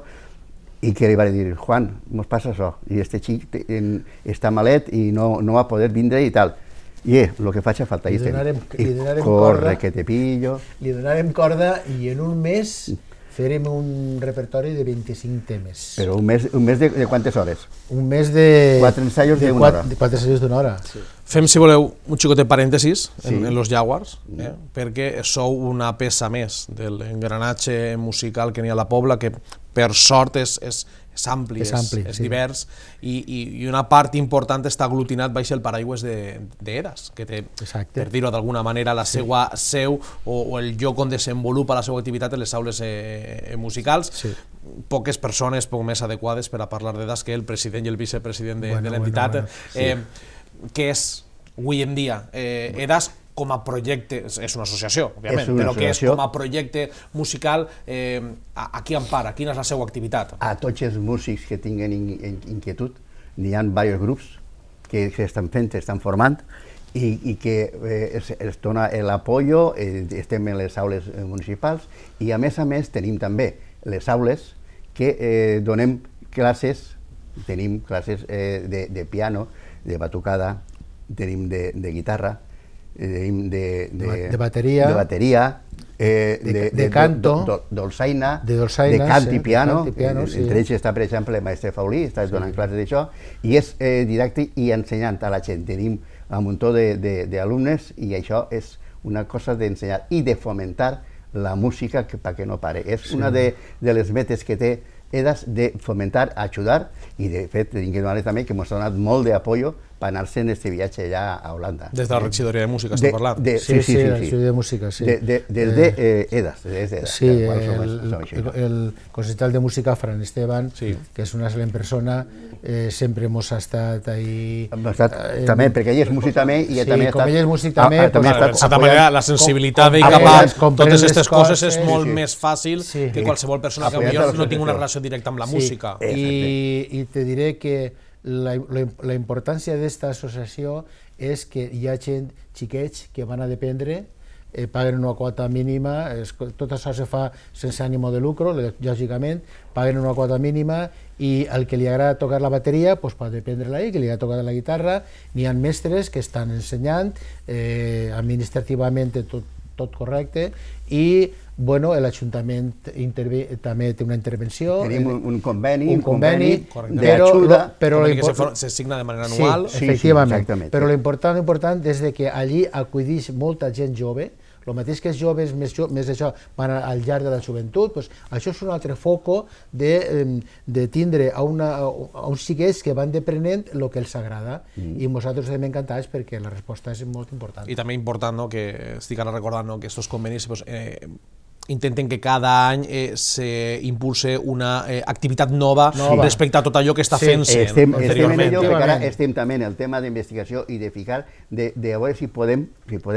i que li va dir, Juan, mos passa això, i este xic te, en, està malet i no, no va poder vindre i tal. I eh, el que faig a falta, li donarem, i li donarem corre, corda, que te pillo... Li donarem corda i en un mes farem un repertori de vint-i-cinc temes. Però un mes, un mes de, de quantes hores? Un mes de... Quatre ensaios d'una hora. De quatre ensaios d'una hora. Sí. Fem, si voleu, un xicot de parèntesis en, sí. en los Jaguars, eh? perquè sou una peça més de l'engranatge musical que n'hi ha a la Pobla, que per sort és, és, és ampli, és, ampli, és, és sí. divers, i, i, i una part important està aglutinat baix el paraigües d'Edas, que té, Exacte. per dir-ho d'alguna manera, la sí. seva seu o, o el lloc on desenvolupa la seva activitat en les aules eh, musicals. Sí. Poques persones poc més adequades per a parlar d'Edas que el president i el vicepresident de, bueno, de l'entitat. Bueno, bueno. Sí. Eh, que és, avui en dia, eh, Edas com a projecte, és una associació, òbviament, una però que és com a projecte musical, eh, a, a qui empara, quina és la seva activitat? A tots els músics que tinguen in, in, inquietud, n'hi ha diversos grups que s'estan fent, estan formant, i, i que eh, es, es dona l'apoyo, eh, estem en les aules municipals, i a més a més tenim també les aules que eh, donem classes, tenim classes eh, de, de piano, de batucada, tenim de, de guitarra, tenim de, de, de bateria, de, bateria eh, de, de, de, de canto, do, do, dolçaina, de, dolçaina, de cant i sí, piano, cant i piano sí. Entre ells està, per exemple, el mestre Faulí, està donant sí. classes d'això, i és eh, didàctic i ensenyant a la gent. Tenim un muntó d'alumnes i això és una cosa d'ensenyar i de fomentar la música que, perquè no pare. És sí. una de, de les metes que té Edas de fomentar, ajudar, i de fet tinc que donar també que ens ha donat molt d'apoyo per anar-se en aquest viatge allà a Holanda. Des de la regidoria de música està parlant? De, sí, sí, sí, sí, sí, la regidoria de música, sí. De, de, des de eh, Edas, des de Edas. Sí, el, el, el concertal de música, Fran Esteban, sí. que és una excel·lent persona, eh, sempre ens ha estat ahí... Hem estat eh, també, perquè ell és músic també, i sí, també ha estat... com ell és músic també... Ah, també pues, en certa manera, la sensibilitat d'ell cap a totes aquestes coses és molt sí. més fàcil sí. que qualsevol persona que potser no tingui una relació directa amb la sí. música. I, I te diré que la, la, la importància d'esta associació és que hi ha gent, xiquets, que van a dependre, eh, paguen una quota mínima, es, tot això se fa sense ànimo de lucro, lògicament, paguen una quota mínima i el que li agrada tocar la bateria pues, pot dependre-la ell, que li agrada tocar la guitarra, n'hi ha mestres que estan ensenyant, eh, administrativament tot, tot correcte, i bueno, l'Ajuntament també té una intervenció. Tenim un, un conveni, un conveni, conveni d'ajuda. Però que se, se signa de manera anual. Sí, efectivament. Sí, sí, però l'important important és que allí acudix molta gent jove, el mateix que els joves més, jo, més això van al llarg de la joventut, doncs això és un altre foco de, de tindre a, una, a uns xiquets que van deprenent el que els agrada mm. i nosaltres estem encantats perquè la resposta és molt important. I també important, no, que estic ara recordant no, que aquests convenis pues, eh, intenten que cada any eh, s'impulse una eh, activitat nova, nova respecte a tot allò que està sí, fent-se estem, anteriorment. Estem en allò, ara estem també en el tema d'investigació i de ficar, de, de veure si podem, si podem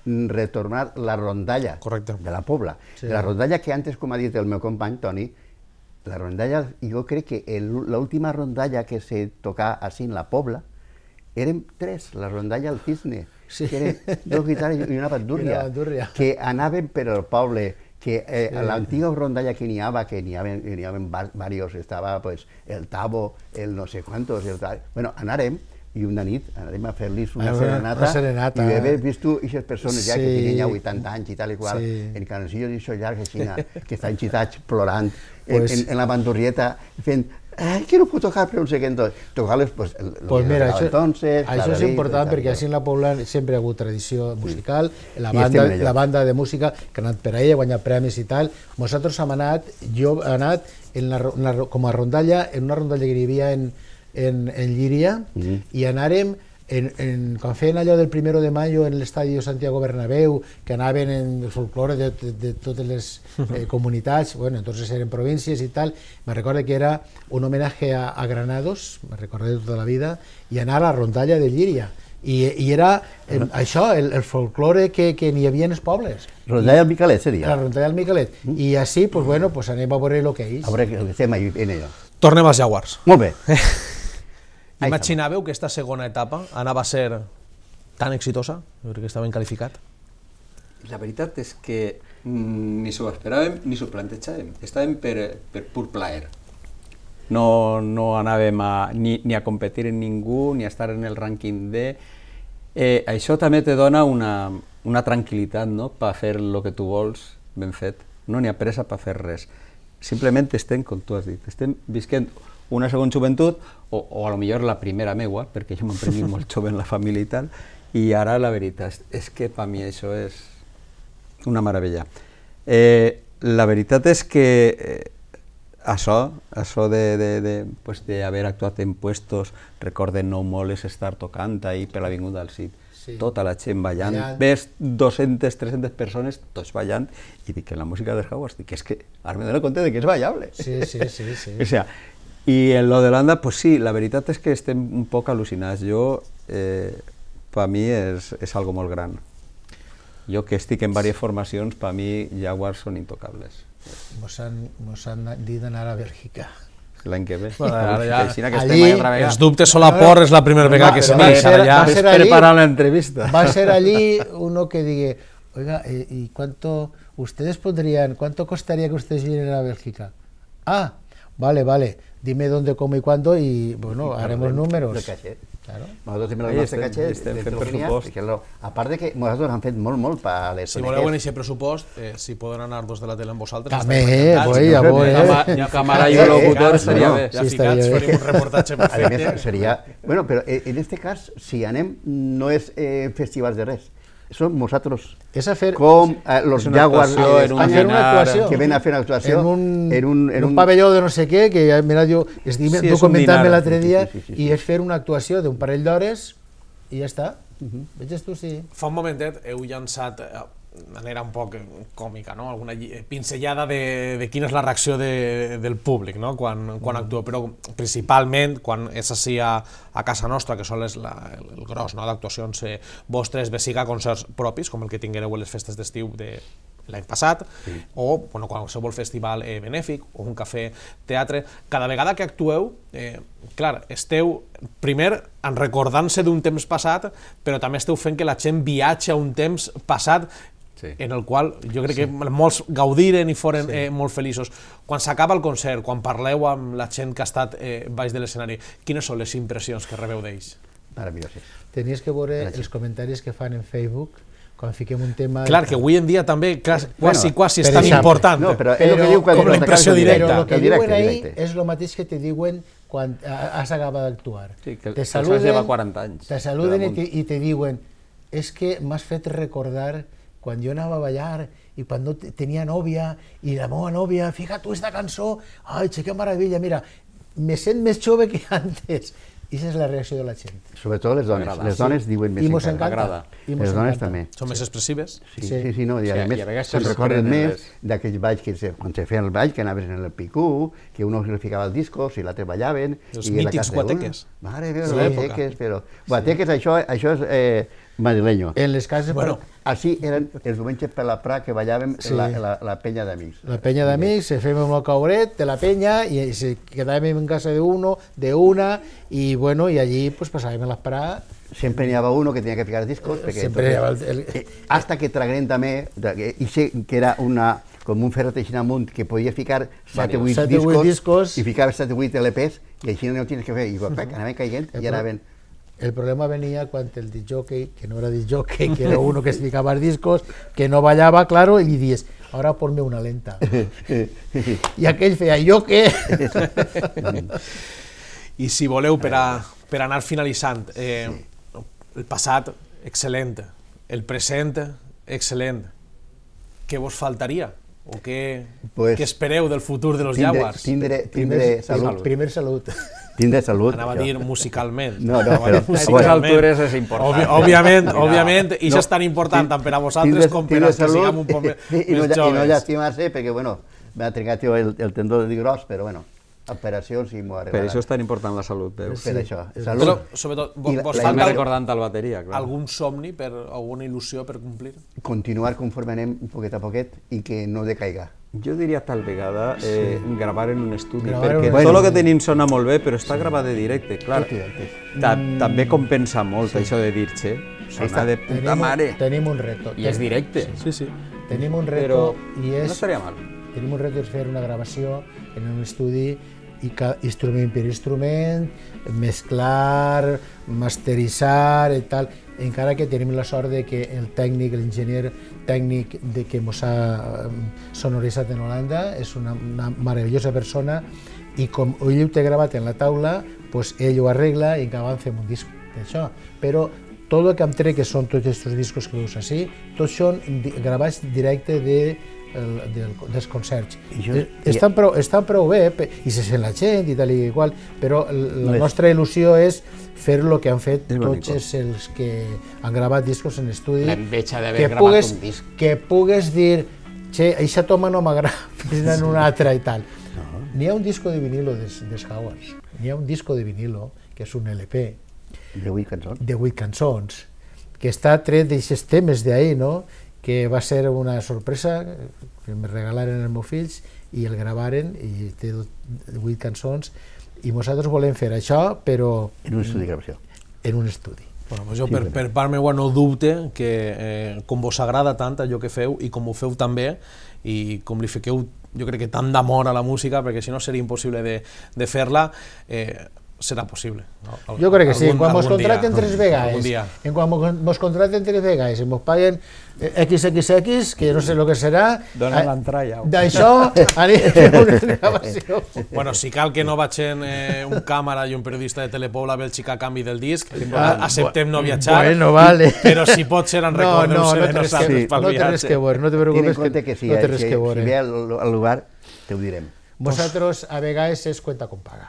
retornar la rondalla Correcte. de la Pobla. Sí. La rondalla que antes, com ha dit el meu company, Toni, la rondalla, jo crec que l'última rondalla que se tocà així en la Pobla, érem tres, la rondalla al Cisne, sí. que eren dos guitarres i una bandúrria, que anaven per al poble, que eh, sí. l'antiga rondalla que n'hi havia, que n'hi havia, n'hi havia varios, estava pues, el Tabo, el no sé quantos, el tal. Bueno, anàrem, i una nit anàrem a fer-los una, una serenata, serenata, i haver vist tu aquestes persones sí. ja que tenien ja vuitanta anys i tal i qual, sí. en cançons d'això llarg, així, que estan xitats plorant, pues, en, en la bandurrieta, fent Ay, que no puc tocar, però no sé què, tocar-les, pues, el, pues mira, això, entonces, això és important perquè així en la Pobla sempre ha hagut tradició musical, sí. la, banda, la banda de música que ha anat per ahí, ha guanyat premis i tal. Nosaltres hem anat, jo he anat en la, en la, com a rondalla, en una rondalla que hi havia en, en, en Llíria, mm. i anàrem, en, en, quan feien allò del primero de mayo en l'estadi Santiago Bernabéu, que anaven en el folclore de, de, de totes les eh, comunitats, bueno, entonces eren províncies i tal, me recordo que era un homenaje a, a Granados, me recordo de tota la vida, i anar a la rondalla de Llíria. I, i era eh, això, el, el folclore que, que n'hi havia en els pobles. Rondalla del Miquelet seria? La rondalla del Miquelet. Mm. I així, pues, bueno, pues anem a veure el que és. A veure què estem ahí en allò. Tornem als Jaguars. Molt bé. Imaginàveu que aquesta segona etapa anava a ser tan exitosa? Jo crec que està ben qualificat. La veritat és que ni s'ho esperàvem ni s'ho plantejàvem. Estàvem per, per pur plaer. No, no anàvem a, ni, ni a competir en ningú, ni a estar en el rànquing D. Eh, això també te dona una, una tranquil·litat, no?, per fer el que tu vols ben fet. No n'hi ha pressa per fer res. Simplement estem, com tu has dit, estem visquent una segona joventut, o, o a lo millor la primera meua, perquè jo m'he prengut molt jove en la família i tal, i ara la veritat és que per mi això és una meravella. Eh, la veritat és que eh, això, això de, de, de, pues, d'haver actuat en puestos, recorden No Moles estar tocant ahí per l'avinguda del Cid, sí. Tota la gent ballant, ballant. Ves dues-centes, tres-centes persones, tots ballant, i dic que la música dels Jaguars, dic que és que ara me dono compte de que és ballable. Sí, sí, sí. sí. O sea, i en lo de l'Holanda, pues sí, la veritat és que estem un poc al·lucinats. Jo, eh, per mi és, és algo molt gran. Jo que estic en diverses formacions, per mi Jaguars són intocables. Mos han, mos han dit d'anar a Bèlgica. L'any que ve. Bueno, ara ja, que allí, els dubtes són la por, és la primera vegada que se m'ha ja és preparar l'entrevista. Va ser allí uno que digue, oiga, ¿y cuánto ustedes podrían, cuánto costaría que ustedes vinieran a Bélgica? Ah, vale, vale, dime dónde, cómo y cuándo y, bueno, haremos números. De cachet. Claro. Nosaltres tenim el nostre cachet, estem fent pressupost. A part de que nosaltres han fet molt, molt per les Si voleu en aquest pressupost, eh, si poden anar dos de la tele amb vosaltres... També, boi, a veure... Ja càmera i un locutor seria bé. Ja ficats, farem un reportatge perfecte. Seria... Bueno, però en aquest cas, si anem, no és festivals de res. Són nosaltres, com els Jaguars d'Espanya, que ven a fer una actuació en un pavelló de no sé què, que mira, jo estic documentant-me l'altre dia, i és fer una actuació d'un parell d'hores i ja està. Veges tu, sí. Fa un momentet heu llançat, de manera un poc còmica, no?, alguna pinzellada de, de quina és la reacció de, del públic, no?, quan, quan actua, però principalment quan és així a, a casa nostra, que són les, la, el gros, no?, d'actuacions eh, vostres, bé siga concerts propis, com el que tinguereu a les festes d'estiu de l'any passat, sí. o bueno, qualsevol festival eh, benèfic, o un cafè teatre, cada vegada que actueu, eh, clar, esteu primer en recordant-se d'un temps passat, però també esteu fent que la gent viatja a un temps passat, sí. en el qual jo crec sí. que molts gaudiren i foren sí. eh, molt feliços. Quan s'acaba el concert, quan parleu amb la gent que ha estat eh, baix de l'escenari, quines són les impressions que rebeu d'ells? Meravelloses. Tenies que veure els comentaris que fan en Facebook quan fiquem un tema... Clar, que avui en dia també quasi, bueno, quasi és tan important, no, però és que diu com la impressió directa. Però el que diuen ahí és el mateix que te diuen quan has acabat d'actuar. Sí, que te saluden, quaranta anys. Te saluden i te, i te diuen és que m'has fet recordar quan jo anava a ballar i quan no tenia nòvia i la meva nòvia, fica tu esta cançó, ai, que meravella, mira, me sent més jove que antes. I aquesta és la reacció de la gent. Sobretot les dones. Les dones diuen més encara. I mos encanta. Les dones també. Són més expressives? Sí, sí, sí, no, i a més se'n recorden més d'aquells balls que quan se feien el ball, que anaves en el picú, que uno li ficava el disco, si l'altre ballaven... Els mítics guateques. Mare meva, guateques, però... Guateques, això és madrileño. En les cases... Bueno, Així eren els diumenges per la Prat que ballàvem Sí. la, la, la penya d'amics. La penya d'amics, se fèiem el cauret de la penya i se quedàvem en casa de uno, de una, i bueno, i allí pues, passàvem les parades. Sempre n'hi havia uno que tenia que ficar discos, perquè Sempre hi havia el- eh, hasta que tragueren també, de- i sé que era una, com un ferret així amunt, que podia ficar set o vuit set o vuit discos, discos. i ficava set o vuit L Ps, i així no ho tenies que fer, i uh-huh. anaven caient, i anaven... El problema venia quan el disjockey, que no era disjockey, que era uno que se ficava els discos, que no ballava, claro, i li dies, ahora ponme una lenta. I aquell feia, jo què? I si voleu, per, a, per anar finalitzant, eh, el passat, excel·lent, el present, excel·lent. Què vos faltaria? O què, Pues, què espereu del futur de los tindre, Jaguars? tindre, tindre salut. Primer salut. Tindre salut. Anava a això. dir musicalment. No, no, Anava a dir però- A aquestes altures és important. Obvi, òbviament, Mira, òbviament, i això no, és tan important tant per a vosaltres tindre- com per tindre als que salut siguem un poc més, i, i, no, més lla- i no joves. llastimar-se, perquè, bueno, m'ha trencat jo el, el tendó de gros, però, bueno, operacions i m'ho Per arreglaran. això és tan important la salut, veus? Per això, Però, salut. sobretot, I vos, la- vos la- falta També Falta- recordant el bateria, clar. algun somni, per, alguna il·lusió per complir? Continuar conforme anem un poquet a poquet i que no decaiga. Jo diria tal vegada eh, gravar en un estudi, Gravar en perquè un tot estudi. el que tenim sona molt bé, però està gravat de directe, clar. Tot directe. Ta també compensa molt això de dir-se, sona de puta Tenim, mare. un, tenim un reto. I és directe. Sí, sí. Tenim un Però reto i és... no estaria mal. Tenim un reto de fer una gravació en un estudi i ca, instrument per instrument, mesclar, masteritzar i tal, encara que tenim la sort de que el tècnic, l'enginyer tècnic de que ens ha sonoritzat en Holanda és una, una meravellosa persona i com ell ho té gravat en la taula, pues ell ho arregla i acabem fent un disc d'això. Però tot el que em trec, que són tots aquests discos que veus així, tots són di- gravats directe de el, del, dels concerts. I jo- Eh, estan, prou, estan prou bé pe- i se sent la gent i tal i igual, però l- la No és- nostra il·lusió és fer el que han fet És bonic. tots els que han gravat discos en estudi. L'enveja d'haver que gravat pugues, un disc. Que pugues dir, che, eixa toma no m'agrada, fes-ne una altra i tal. N'hi ha un disco de vinilo dels, dels Howards, n'hi ha un disco de vinilo, que és un L P, De vuit cançons. de vuit cançons, que està tret d'aixes temes d'ahir, no? Que va ser una sorpresa, que me regalaren els meus fills i el gravaren, i té vuit cançons, i nosaltres volem fer això, però En un estudi de gravació. en un estudi. Bueno, pues jo per, per part meua no dubte que eh, com vos agrada tant allò que feu i com ho feu també i com li fiqueu jo crec que tant d'amor a la música, perquè si no seria impossible de, de fer-la, eh, serà possible. No? Jo crec que sí, Algun- quan mos algun dia. contraten tres Algun vegades, dia. en quan mos- mos contraten tres vegades i mos paguen eh, equis equis equis, que no sé el que serà, Dona eh, l'entralla. d'això anem a fer una gravació. Bueno, si cal que no vagin eh, un càmera i un periodista de Telepobla a Bèlgica a canvi del disc, a- acceptem no viatjar, Bueno, vale. però si pot ser en No, recordeu-se no, no de té res nosaltres que, pel no té res viatge. que veure, no te Ten en preocupes compte que si, no té res si, que si veure. ve al, al lugar, te ho direm. Vosaltres a vegades és cuenta con paga.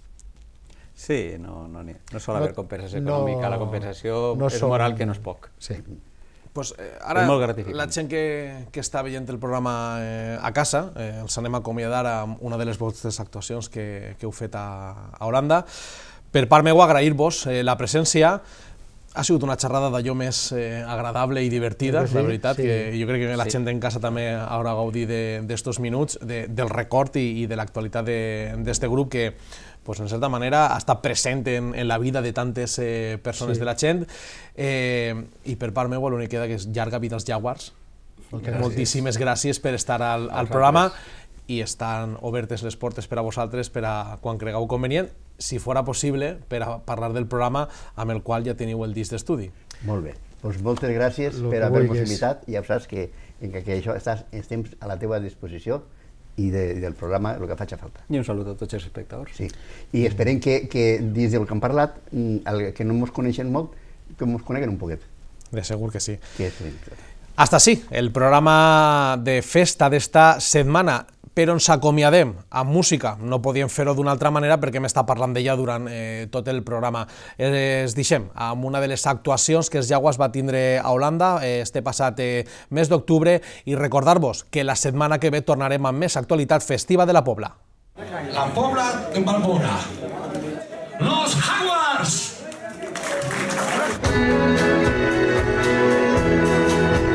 Sí, no, no, no, no sol No- haver compensació no- econòmica, la compensació no és som- moral, que no és poc. Sí. Pues, eh, ara, És molt gratificant. la gent que, que està veient el programa eh, a casa, eh, els anem a acomiadar amb una de les vostres actuacions que, que heu fet a, a Holanda. Per part meu, agrair-vos eh, la presència. Ha sigut una xerrada d'allò més eh, agradable i divertida, Sí, la veritat, sí. que jo crec que la Sí. gent en casa també haurà gaudit d'estos minuts, de, del record i, i de l'actualitat d'aquest grup que, pues, en certa manera, ha estat present en, en la vida de tantes eh, persones Sí. de la gent. Eh, I per part meva, l'únic que queda que és llarga vida als Jaguars. Moltes Moltíssimes gràcies per estar al, al programa i estan obertes les portes per a vosaltres per a quan cregueu convenient, si fora possible, per a parlar del programa amb el qual ja teniu el disc d'estudi. Molt bé. Pues moltes gràcies Lo per que haver-nos vulguis. invitat. Ja ho saps que, que, que això estàs, estem a la teva disposició i de, del programa el que faci falta. I un salut a tots els espectadors. Sí. I esperem que, que dins del que hem parlat, mm, el que no ens coneixen molt, que ens coneguen un poquet. De segur que sí. Que és, Hasta así, el programa de festa d'esta setmana, però ens acomiadem amb música. No podíem fer-ho d'una altra manera perquè m'està parlant d'ella durant eh, tot el programa. Eh, es deixem amb una de les actuacions que els Jaguars va tindre a Holanda eh, este passat eh, mes d'octubre i recordar-vos que la setmana que ve tornarem amb més actualitat festiva de la Pobla. La Pobla en Balbona. Los Jaguars.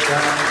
Ja.